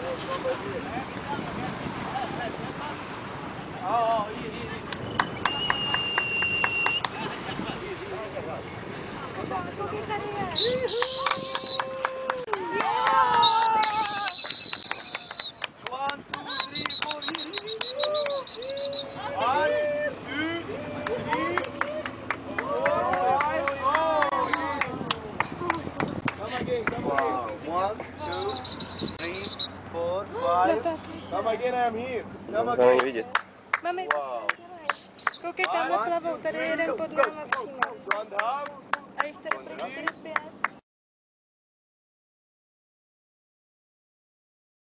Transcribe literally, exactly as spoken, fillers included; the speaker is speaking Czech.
Oh, easy, easy. One, two, three, four, here, here, here. One, two, three, four, five, oh, yeah. Come again, come wow. again. One, two, three, four, five. Come again, I'm here. Come again. Mami, Wow. koukej tamhle pravou, tady je jeden pod náma přímo. One down. A jich tady prostě pět.